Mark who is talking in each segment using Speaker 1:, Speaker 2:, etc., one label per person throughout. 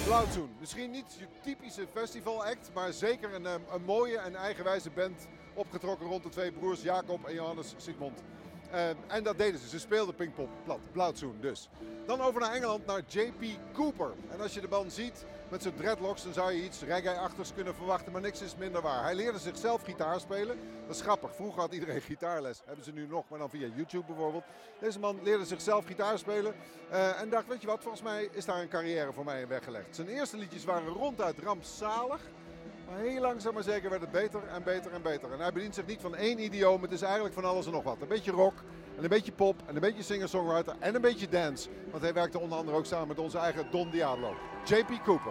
Speaker 1: Blauwzoen. Misschien niet je typische festivalact, maar zeker een mooie en eigenwijze band opgetrokken rond de twee broers Jacob en Johannes Sigmund. En dat deden ze. Ze speelden Pinkpop plat. Blauwzoen dus. Dan over naar Engeland, naar J.P. Cooper. En als je de man ziet met zijn dreadlocks, dan zou je iets reggae-achtigs kunnen verwachten, maar niks is minder waar. Hij leerde zichzelf gitaar spelen. Dat is grappig. Vroeger had iedereen gitaarles. Hebben ze nu nog, maar dan via YouTube bijvoorbeeld. Deze man leerde zichzelf gitaar spelen en dacht, weet je wat, volgens mij is daar een carrière voor mij in weggelegd. Zijn eerste liedjes waren ronduit rampzalig. Maar heel langzaam maar zeker werd het beter en beter en beter. En hij bedient zich niet van één idioom. Het is eigenlijk van alles en nog wat. Een beetje rock, en een beetje pop, en een beetje singer-songwriter en een beetje dance. Want hij werkte onder andere ook samen met onze eigen Don Diablo. J.P. Cooper.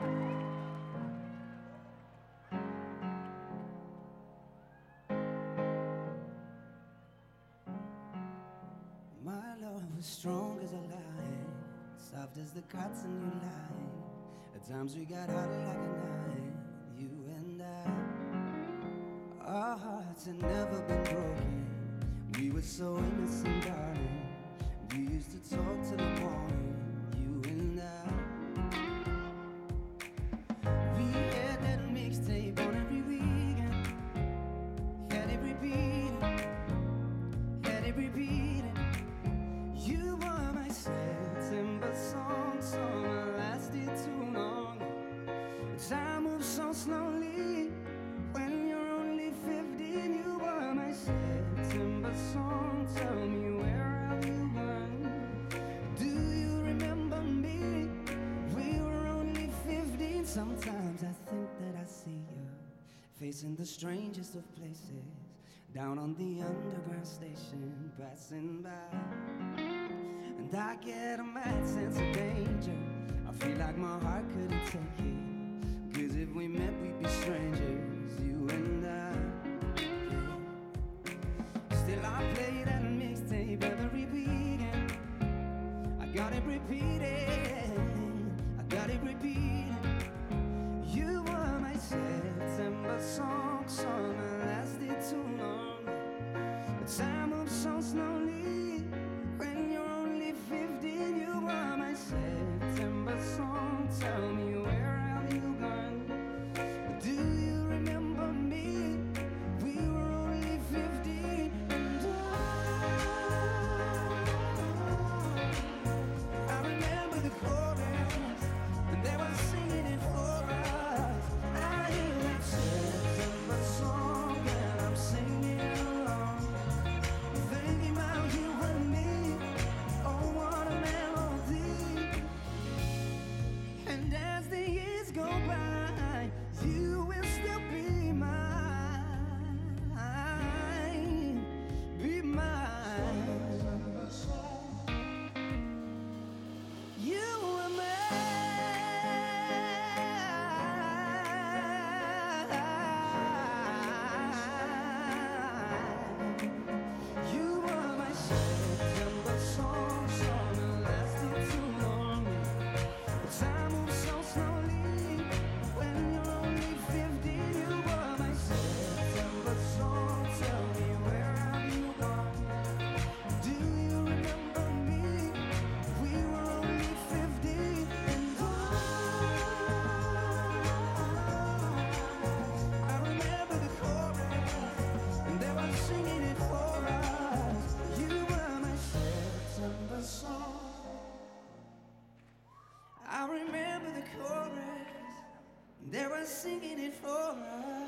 Speaker 2: My love was strong as a lion, soft as the cotton you lie. At times we got hot like a knife. You and I, our hearts had never been broken. We were so innocent, darling. We used to talk till the morning. You and I, we had that mixtape on every weekend. Had it repeated, had it repeated. You were my September song that lasted too long. Time moves so slowly when you're only 15. You were my September song. Tell me, where have you gone? Do you remember me? We were only 15. Sometimes I think that I see you facing the strangest of places, down on the underground station, passing by. And I get a mad sense of danger. I feel like my heart couldn't take it. 'Cause if we met, we'd be strangers, you and I. Still I play that mixtape every weekend. I got it repeated, I got it repeated. You were my September song that lasted too long. The time moves so slowly when you're only 15. You were my September song. Tell me, where have you gone? Do you remember me? We were only 15. And I remember the chorus, and they were singing it for us. I hear that September song, and I'm singing along, thinking about you and me. Oh, what a melody. And as the years go by, you will still be mine, be mine. You were mine. You were my September song that lasted too long. Time moves so slowly when you're only 15. You were my September song. Tell me, where have you gone? Do you remember me? We were only 15. And I remember the chorus, and they were singing it for us. You were my September song. I remember the chorus, they were singing it for us.